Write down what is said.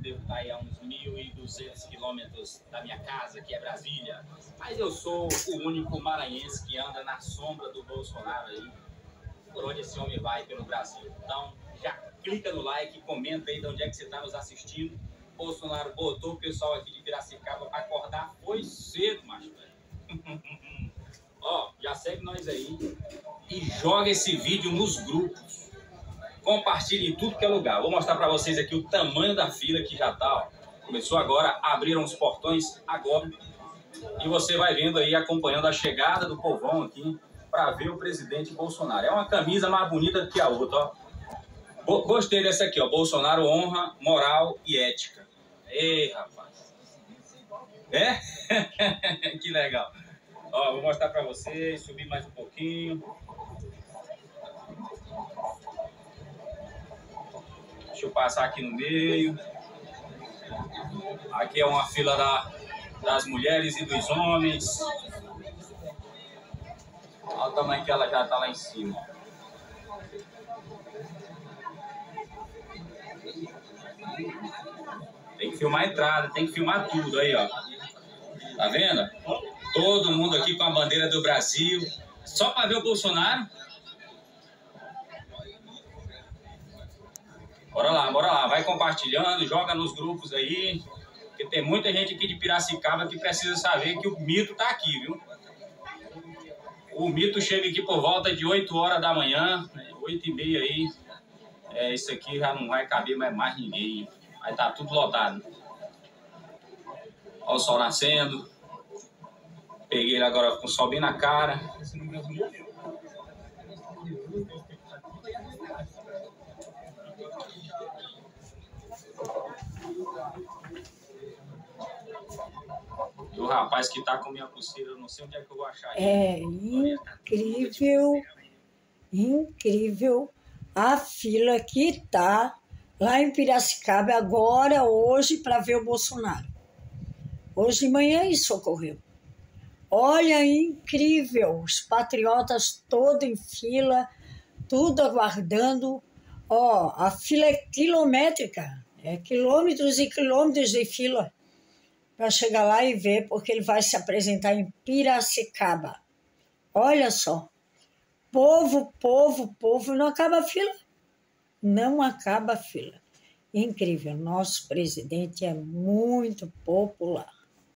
devo estar aí a uns 1.200 quilômetros da minha casa, que é Brasília. Mas eu sou o único maranhense que anda na sombra do Bolsonaro aí, por onde esse homem vai pelo Brasil. Então, já clica no like, comenta aí de onde é que você está nos assistindo. Bolsonaro botou o pessoal aqui de Piracicaba para acordar, foi cedo, macho, velho. Ó, já segue nós aí e joga esse vídeo nos grupos. Compartilhe em tudo que é lugar. Vou mostrar para vocês aqui o tamanho da fila que já tá, ó. Começou agora, abriram os portões agora. E você vai vendo aí, acompanhando a chegada do povão aqui para ver o presidente Bolsonaro. É uma camisa mais bonita do que a outra, ó. Gostei dessa aqui, ó. Bolsonaro honra, moral e ética. Ei, rapaz. É? Que legal. Ó, vou mostrar para vocês, subir mais um pouquinho. Deixa eu passar aqui no meio. Aqui é uma fila das mulheres e dos homens. Olha o tamanho que ela já está lá em cima. Tem que filmar a entrada, tem que filmar tudo aí, ó. Tá vendo? Todo mundo aqui com a bandeira do Brasil. Só para ver o Bolsonaro. Bora lá, vai compartilhando, joga nos grupos aí, porque tem muita gente aqui de Piracicaba que precisa saber que o mito tá aqui, viu? O mito chega aqui por volta de 8 horas da manhã, 8h30 aí, isso aqui já não vai caber mais ninguém, vai tá tudo lotado. Olha o sol nascendo, peguei ele agora com o sol bem na cara. O rapaz que tá com minha pulseira, eu não sei onde é que eu vou achar ele. É incrível, incrível a fila que tá lá em Piracicaba agora, hoje, para ver o Bolsonaro. Hoje de manhã isso ocorreu. Olha, incrível, os patriotas todos em fila, tudo aguardando. Ó, a fila é quilométrica, é quilômetros e quilômetros de fila para chegar lá e ver, porque ele vai se apresentar em Piracicaba. Olha só, povo, não acaba a fila. Não acaba a fila. Incrível, nosso presidente é muito popular.